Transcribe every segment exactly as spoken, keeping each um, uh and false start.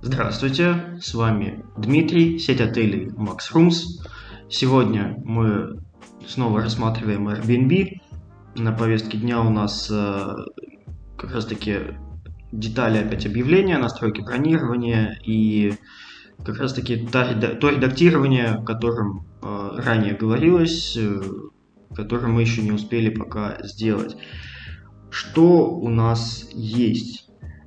Здравствуйте, с вами Дмитрий, сеть отелей Max Rooms. Сегодня мы снова рассматриваем Airbnb. На повестке дня у нас э, как раз таки детали опять объявления, настройки бронирования и как раз таки то, то редактирование, о котором э, ранее говорилось, э, которое мы еще не успели пока сделать. Что у нас есть?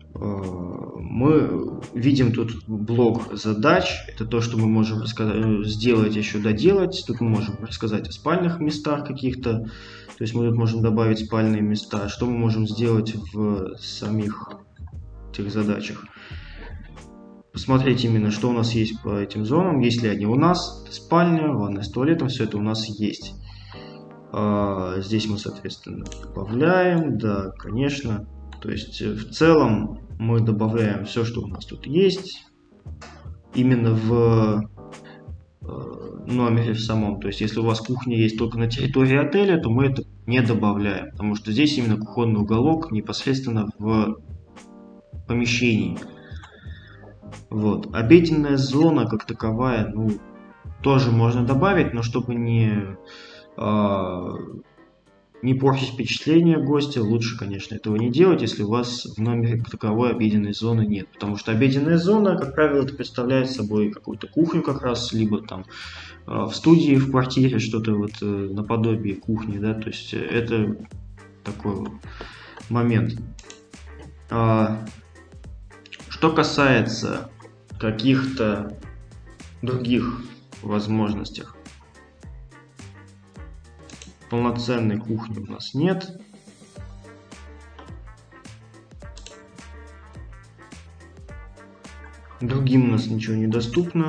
Мы видим тут блок задач, это то, что мы можем сделать, еще доделать. Тут мы можем рассказать о спальных местах каких-то, то есть мы тут можем добавить спальные места. Что мы можем сделать в самих этих задачах? Посмотреть именно, что у нас есть по этим зонам, есть ли они у нас, спальня, ванная с туалетом, все это у нас есть. Здесь мы, соответственно, добавляем, да, конечно. То есть в целом мы добавляем все, что у нас тут есть, именно в номере в самом. То есть если у вас кухня есть только на территории отеля, то мы это не добавляем, потому что здесь именно кухонный уголок непосредственно в помещении. Вот. Обеденная зона как таковая, ну, тоже можно добавить, но чтобы не... не портить впечатление гостя, лучше, конечно, этого не делать, если у вас в номере таковой обеденной зоны нет. Потому что обеденная зона, как правило, это представляет собой какую-то кухню как раз, либо там в студии, в квартире, что-то вот наподобие кухни, да, то есть это такой момент. Что касается каких-то других возможностей, полноценной кухни у нас нет. Другим у нас ничего не доступно.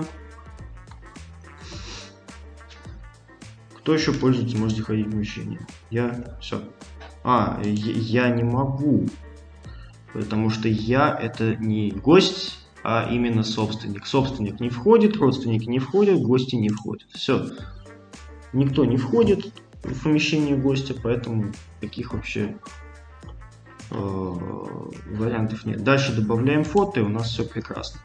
Кто еще пользуется, можете ходить в помещение. Я все. А, я не могу. Потому что я это не гость, а именно собственник. Собственник не входит, родственники не входят, гости не входят. Все. Никто не входит в помещение гостя, поэтому таких вообще э, вариантов нет. Дальше добавляем фото, и у нас все прекрасно.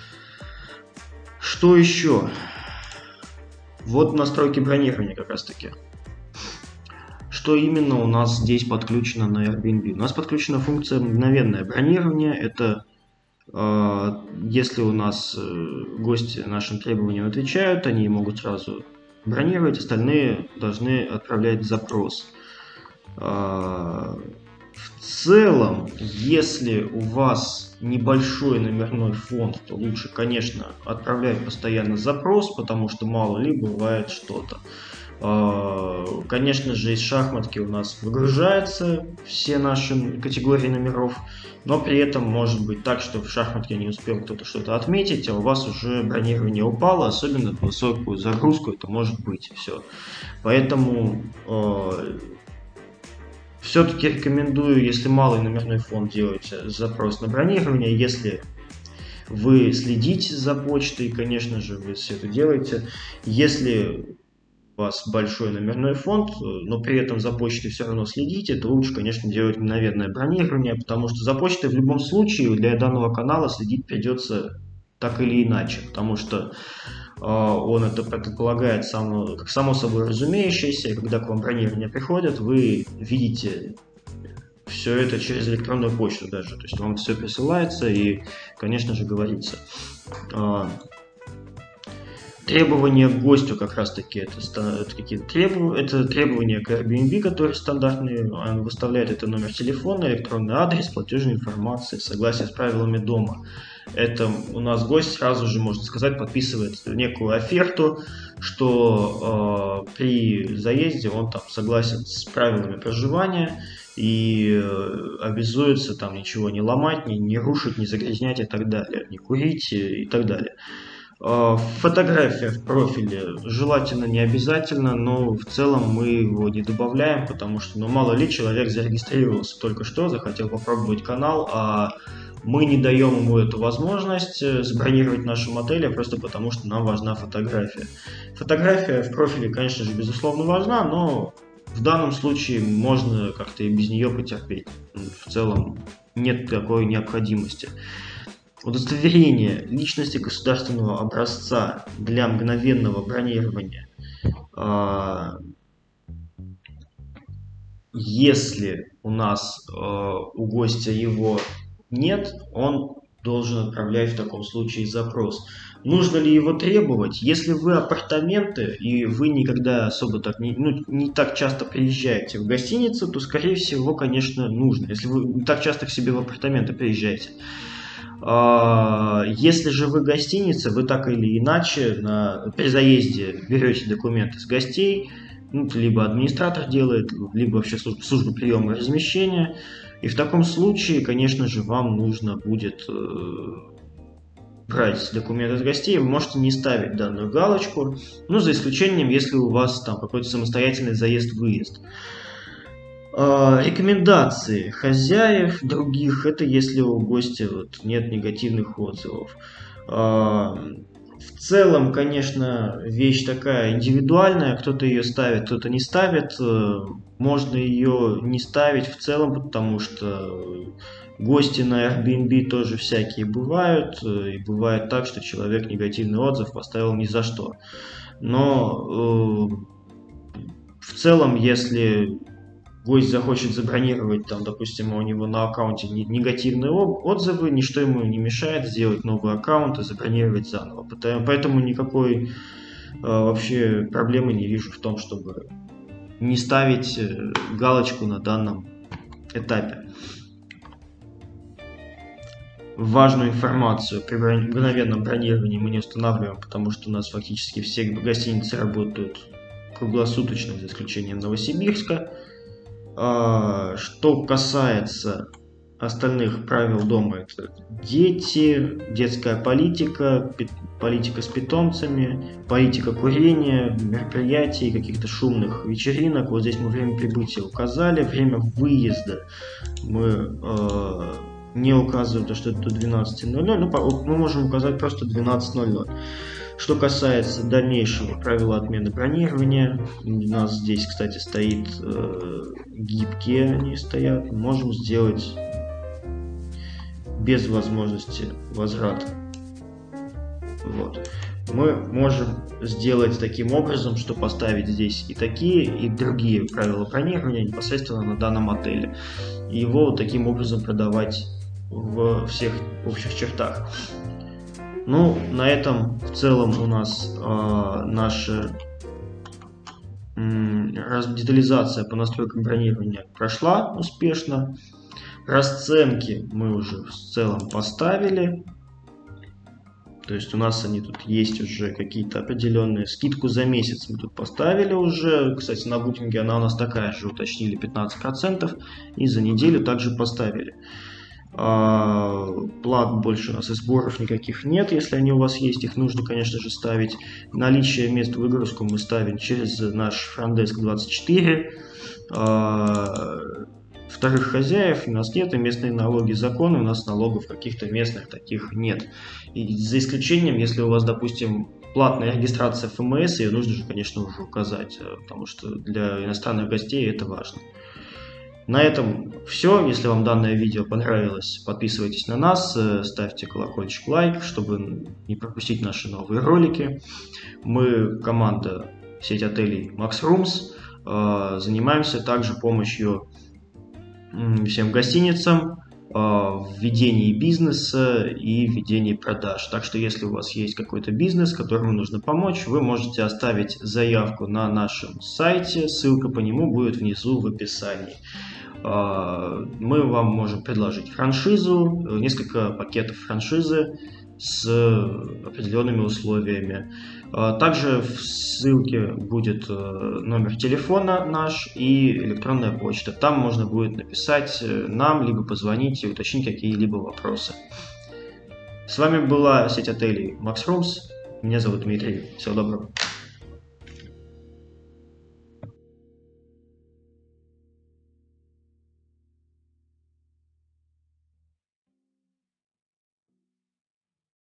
Что еще? Вот настройки бронирования как раз таки. Что именно у нас здесь подключено на Airbnb? У нас подключена функция мгновенное бронирование. Это э, если у нас э, гости нашим требованиям отвечают, они могут сразу бронировать, остальные должны отправлять запрос. В целом, если у вас небольшой номерной фонд, то лучше, конечно, отправлять постоянно запрос, потому что мало ли бывает что-то. Конечно же, из шахматки у нас выгружаются все наши категории номеров, но при этом может быть так, что в шахматке не успел кто-то что-то отметить, а у вас уже бронирование упало, особенно в высокую загрузку это может быть все. Поэтому э, все-таки рекомендую, если малый номерной фонд, делать запрос на бронирование. Если вы следите за почтой, конечно же, вы все это делаете. Если у вас большой номерной фонд, но при этом за почтой все равно следите, то лучше, конечно, делать мгновенное бронирование, потому что за почтой в любом случае для данного канала следить придется так или иначе, потому что э, он это предполагает само, как само собой разумеющееся, и когда к вам бронирование приходит, вы видите все это через электронную почту даже, то есть вам все присылается и, конечно же, говорится. Э, Требования к гостю как раз таки это, это какие-то требования, это требования к Airbnb, которые стандартные, он выставляет это номер телефона, электронный адрес, платежная информация, согласие с правилами дома. Это у нас гость сразу же, можно сказать, подписывает некую оферту, что э, при заезде он там согласен с правилами проживания и э, обязуется там ничего не ломать, не, не рушить, не загрязнять и так далее, не курить и так далее. Фотография в профиле желательно, не обязательно, но в целом мы его не добавляем, потому что, ну, мало ли, человек зарегистрировался только что, захотел попробовать канал, а мы не даем ему эту возможность забронировать в нашем отеле просто потому, что нам важна фотография. Фотография в профиле, конечно же, безусловно важна, но в данном случае можно как-то и без нее потерпеть. В целом нет такой необходимости. удостоверение личности государственного образца для мгновенного бронирования. Если у нас у гостя его нет, он должен отправлять в таком случае запрос. Нужно ли его требовать? Если вы апартаменты и вы никогда особо так не, ну, не так часто приезжаете в гостиницу, то, скорее всего, конечно, нужно. Если вы не так часто к себе в апартаменты приезжаете. Если же вы гостиница, вы так или иначе на, при заезде берете документы с гостей, ну, либо администратор делает, либо вообще служба, служба приема и размещения. И в таком случае, конечно же, вам нужно будет э, брать документы с гостей. Вы можете не ставить данную галочку, ну, за исключением, если у вас там какой-то самостоятельный заезд-выезд. Э, рекомендации хозяев других, это если у гостя вот, нет негативных отзывов. Э, В целом, конечно, вещь такая индивидуальная, кто-то ее ставит, кто-то не ставит. Можно ее не ставить в целом, потому что гости на Airbnb тоже всякие бывают. И бывает так, что человек негативный отзыв поставил ни за что. Но э, в целом, если гость захочет забронировать, там, допустим, у него на аккаунте негативные отзывы, ничто ему не мешает сделать новый аккаунт и забронировать заново. Поэтому никакой э, вообще проблемы не вижу в том, чтобы не ставить галочку на данном этапе. Важную информацию при мгновенном бронировании мы не устанавливаем, потому что у нас фактически все гостиницы работают круглосуточно, за исключением Новосибирска. Что касается остальных правил дома, это дети, детская политика, политика с питомцами, политика курения, мероприятий, каких-то шумных вечеринок. Вот здесь мы время прибытия указали, время выезда мы э, не указываем, то, что это до двенадцати ноль-ноль, ну, мы можем указать просто двенадцать ноль-ноль. Что касается дальнейшего правила отмены бронирования, у нас здесь, кстати, стоит э, гибкие, они стоят, можем сделать без возможности возврата. Вот. Мы можем сделать таким образом, что поставить здесь и такие, и другие правила бронирования непосредственно на данном отеле. И его вот таким образом продавать в всех общих чертах. Ну, на этом в целом у нас э, наша э, детализация по настройкам бронирования прошла успешно. Расценки мы уже в целом поставили. То есть у нас они тут есть уже какие-то определенные. Скидку за месяц мы тут поставили уже. Кстати, на букинге она у нас такая же, уточнили пятнадцать процентов. И за неделю также поставили. Плат больше у нас и сборов никаких нет, если они у вас есть, их нужно, конечно же, ставить. Наличие мест в выгрузку мы ставим через наш Frontdesk двадцать четыре. Вторых хозяев у нас нет, и местные налоги, законы, у нас налогов каких-то местных таких нет. И за исключением, если у вас, допустим, платная регистрация эф эм эс, ее нужно же, конечно, уже указать, потому что для иностранных гостей это важно. На этом все. Если вам данное видео понравилось, подписывайтесь на нас, ставьте колокольчик, лайк, чтобы не пропустить наши новые ролики. Мы команда сеть отелей Max Rooms, занимаемся также помощью всем гостиницам в ведении бизнеса и ведении продаж. Так что если у вас есть какой-то бизнес, которому нужно помочь, вы можете оставить заявку на нашем сайте, ссылка по нему будет внизу в описании. Мы вам можем предложить франшизу, несколько пакетов франшизы с определенными условиями. Также в ссылке будет номер телефона наш и электронная почта. Там можно будет написать нам, либо позвонить и уточнить какие-либо вопросы. С вами была сеть отелей Max Rooms. Меня зовут Дмитрий. Всего доброго.